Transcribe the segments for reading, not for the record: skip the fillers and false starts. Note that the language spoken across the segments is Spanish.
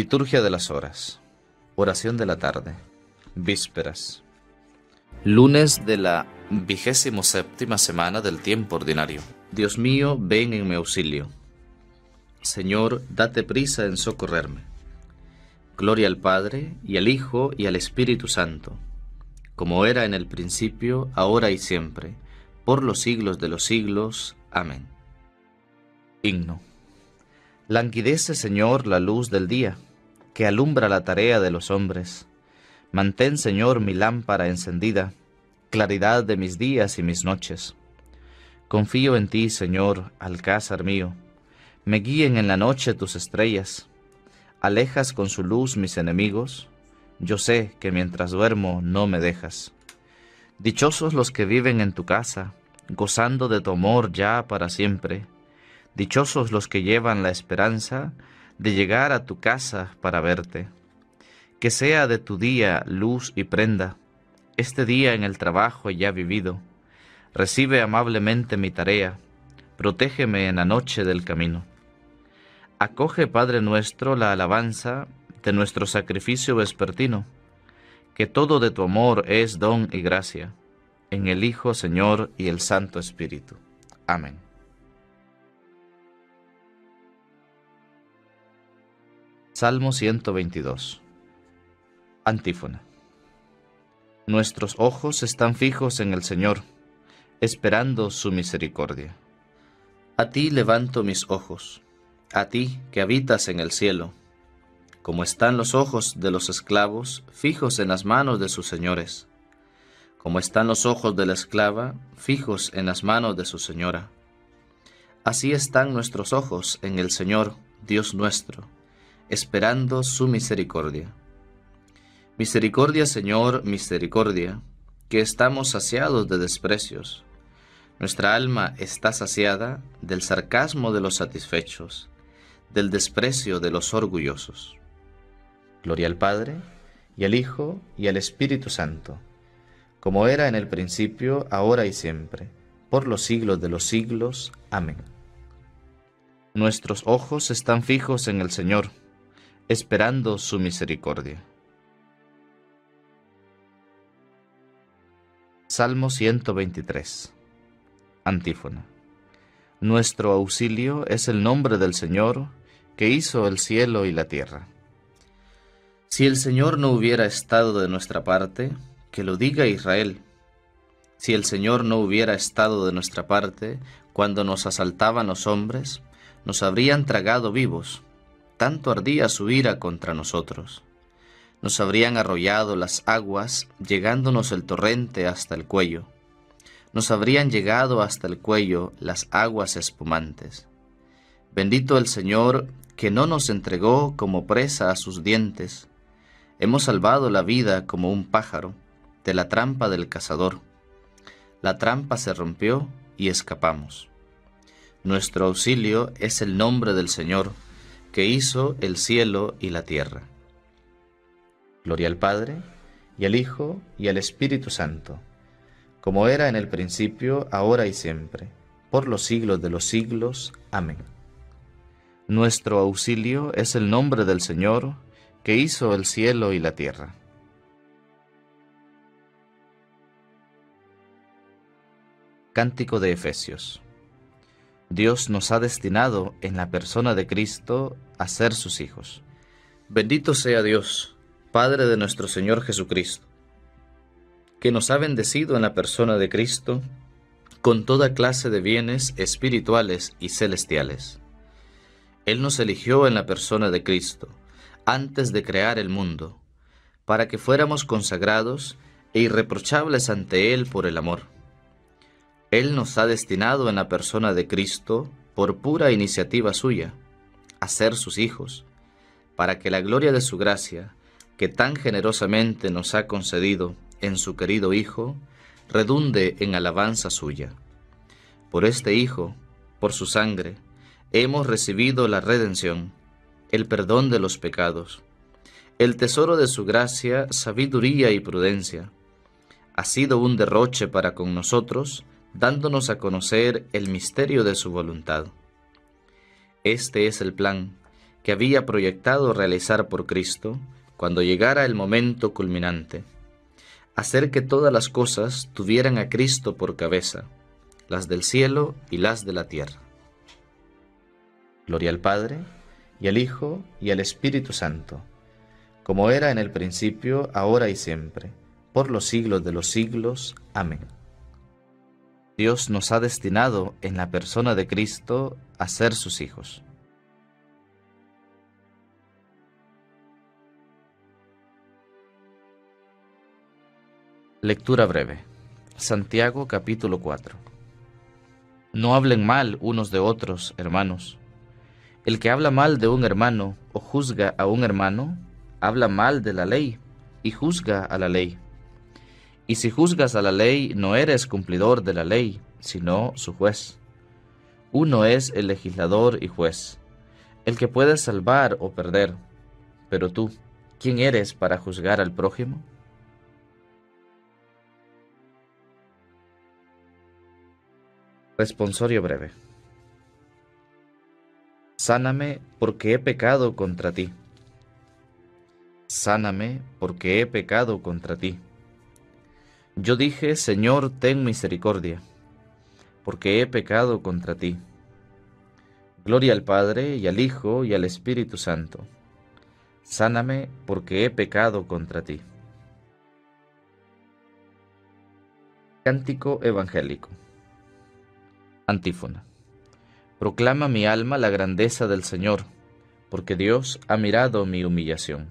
Liturgia de las horas. Oración de la tarde. Vísperas. Lunes de la 27ª semana del tiempo ordinario. Dios mío, ven en mi auxilio. Señor, date prisa en socorrerme. Gloria al Padre, y al Hijo, y al Espíritu Santo, como era en el principio, ahora y siempre, por los siglos de los siglos. Amén. Himno. Languidece, Señor, la luz del día, que alumbra la tarea de los hombres. Mantén, Señor, mi lámpara encendida, claridad de mis días y mis noches. Confío en ti, Señor, alcázar mío. Me guíen en la noche tus estrellas. Alejas con su luz mis enemigos. Yo sé que mientras duermo no me dejas. Dichosos los que viven en tu casa, gozando de tu amor ya para siempre. Dichosos los que llevan la esperanza de llegar a tu casa para verte. Que sea de tu día luz y prenda, este día en el trabajo ya vivido. Recibe amablemente mi tarea, protégeme en la noche del camino. Acoge, Padre nuestro, la alabanza de nuestro sacrificio vespertino, que todo de tu amor es don y gracia, en el Hijo, Señor, y el Santo Espíritu. Amén. Salmo 122. Antífona. Nuestros ojos están fijos en el Señor, esperando su misericordia. A ti levanto mis ojos, a ti que habitas en el cielo, como están los ojos de los esclavos fijos en las manos de sus señores, como están los ojos de la esclava fijos en las manos de su señora. Así están nuestros ojos en el Señor, Dios nuestro, esperando su misericordia. Misericordia, Señor, misericordia, que estamos saciados de desprecios. Nuestra alma está saciada del sarcasmo de los satisfechos, del desprecio de los orgullosos. Gloria al Padre, y al Hijo, y al Espíritu Santo, como era en el principio, ahora y siempre, por los siglos de los siglos. Amén. Nuestros ojos están fijos en el Señor, esperando su misericordia. Salmo 123. Antífona. Nuestro auxilio es el nombre del Señor, que hizo el cielo y la tierra. Si el Señor no hubiera estado de nuestra parte, que lo diga Israel. Si el Señor no hubiera estado de nuestra parte, cuando nos asaltaban los hombres, nos habrían tragado vivos. Tanto ardía su ira contra nosotros. Nos habrían arrollado las aguas, llegándonos el torrente hasta el cuello. Nos habrían llegado hasta el cuello las aguas espumantes. Bendito el Señor, que no nos entregó como presa a sus dientes. Hemos salvado la vida como un pájaro de la trampa del cazador. La trampa se rompió y escapamos. Nuestro auxilio es el nombre del Señor, que hizo el cielo y la tierra. Gloria al Padre, y al Hijo, y al Espíritu Santo, como era en el principio, ahora y siempre, por los siglos de los siglos. Amén. Nuestro auxilio es el nombre del Señor, que hizo el cielo y la tierra. Cántico de Efesios. Dios nos ha destinado en la persona de Cristo a ser sus hijos. Bendito sea Dios, Padre de nuestro Señor Jesucristo, que nos ha bendecido en la persona de Cristo con toda clase de bienes espirituales y celestiales. Él nos eligió en la persona de Cristo, antes de crear el mundo, para que fuéramos consagrados e irreprochables ante Él por el amor. Él nos ha destinado en la persona de Cristo, por pura iniciativa suya, a ser sus hijos, para que la gloria de su gracia, que tan generosamente nos ha concedido en su querido Hijo, redunde en alabanza suya. Por este Hijo, por su sangre, hemos recibido la redención, el perdón de los pecados, el tesoro de su gracia, sabiduría y prudencia. Ha sido un derroche para con nosotros, dándonos a conocer el misterio de su voluntad. Este es el plan que había proyectado realizar por Cristo cuando llegara el momento culminante, hacer que todas las cosas tuvieran a Cristo por cabeza, las del cielo y las de la tierra. Gloria al Padre, y al Hijo, y al Espíritu Santo, como era en el principio, ahora y siempre, por los siglos de los siglos. Amén. Dios nos ha destinado en la persona de Cristo a ser sus hijos. Lectura breve. Santiago capítulo 4. No hablen mal unos de otros, hermanos. El que habla mal de un hermano o juzga a un hermano, habla mal de la ley y juzga a la ley. Y si juzgas a la ley, no eres cumplidor de la ley, sino su juez. Uno es el legislador y juez, el que puede salvar o perder. Pero tú, ¿quién eres para juzgar al prójimo? Responsorio breve. Sáname porque he pecado contra ti. Sáname porque he pecado contra ti. Yo dije, Señor, ten misericordia, porque he pecado contra ti. Gloria al Padre, y al Hijo, y al Espíritu Santo. Sáname porque he pecado contra ti. Cántico evangélico. Antífona. Proclama mi alma la grandeza del Señor, porque Dios ha mirado mi humillación.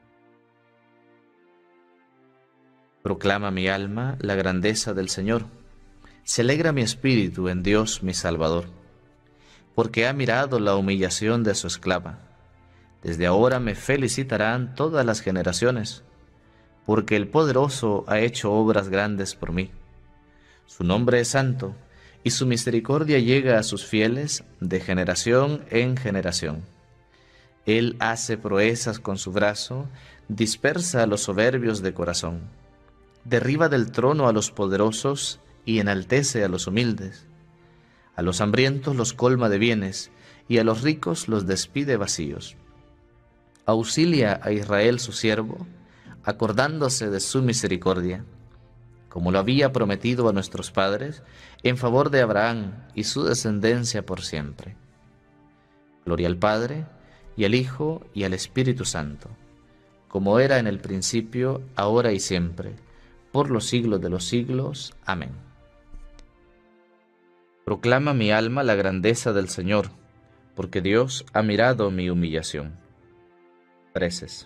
Proclama mi alma la grandeza del Señor. Se alegra mi espíritu en Dios mi Salvador, porque ha mirado la humillación de su esclava. Desde ahora me felicitarán todas las generaciones, porque el Poderoso ha hecho obras grandes por mí. Su nombre es santo, y su misericordia llega a sus fieles de generación en generación. Él hace proezas con su brazo, dispersa a los soberbios de corazón. Derriba del trono a los poderosos y enaltece a los humildes. A los hambrientos los colma de bienes, y a los ricos los despide vacíos. Auxilia a Israel su siervo, acordándose de su misericordia, como lo había prometido a nuestros padres, en favor de Abraham y su descendencia por siempre. Gloria al Padre, y al Hijo, y al Espíritu Santo, como era en el principio, ahora y siempre, por los siglos de los siglos. Amén. Proclama mi alma la grandeza del Señor, porque Dios ha mirado mi humillación. Preces.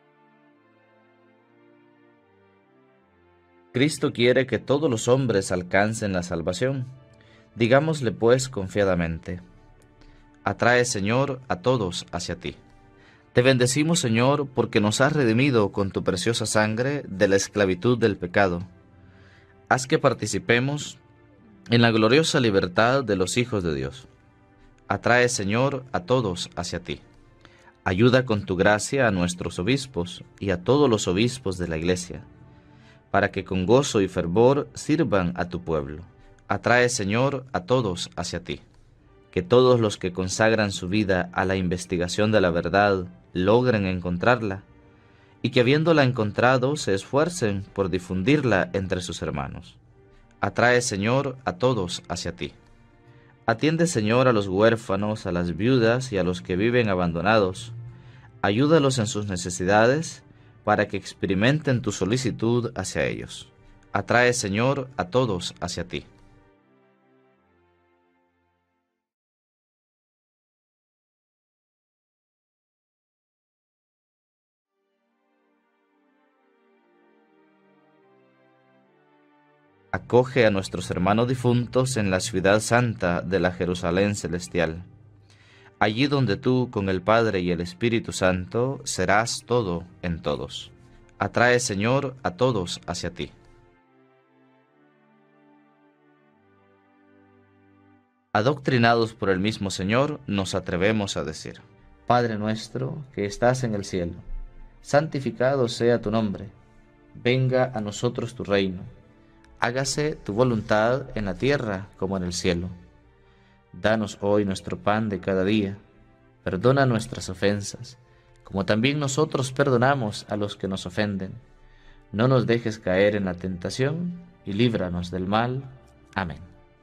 Cristo quiere que todos los hombres alcancen la salvación. Digámosle pues confiadamente: atrae, Señor, a todos hacia ti. Te bendecimos, Señor, porque nos has redimido con tu preciosa sangre de la esclavitud del pecado. Haz que participemos en la gloriosa libertad de los hijos de Dios. Atrae, Señor, a todos hacia ti. Ayuda con tu gracia a nuestros obispos y a todos los obispos de la Iglesia, para que con gozo y fervor sirvan a tu pueblo. Atrae, Señor, a todos hacia ti. Que todos los que consagran su vida a la investigación de la verdad logren encontrarla, y que habiéndola encontrado se esfuercen por difundirla entre sus hermanos. Atrae, Señor, a todos hacia ti. Atiende, Señor, a los huérfanos, a las viudas y a los que viven abandonados. Ayúdalos en sus necesidades, para que experimenten tu solicitud hacia ellos. Atrae, Señor, a todos hacia ti. Acoge a nuestros hermanos difuntos en la ciudad santa de la Jerusalén celestial, allí donde tú, con el Padre y el Espíritu Santo, serás todo en todos. Atrae, Señor, a todos hacia ti. Adoctrinados por el mismo Señor, nos atrevemos a decir: Padre nuestro, que estás en el cielo, santificado sea tu nombre. Venga a nosotros tu reino. Hágase tu voluntad en la tierra como en el cielo. Danos hoy nuestro pan de cada día. Perdona nuestras ofensas, como también nosotros perdonamos a los que nos ofenden. No nos dejes caer en la tentación, y líbranos del mal. Amén.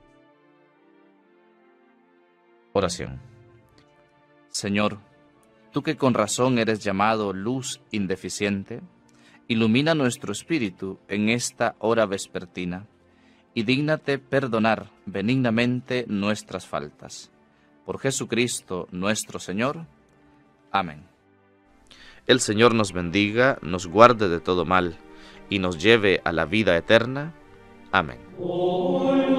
Oración. Señor, tú que con razón eres llamado luz indeficiente, ilumina nuestro espíritu en esta hora vespertina, y dígnate perdonar benignamente nuestras faltas. Por Jesucristo nuestro Señor. Amén. El Señor nos bendiga, nos guarde de todo mal, y nos lleve a la vida eterna. Amén.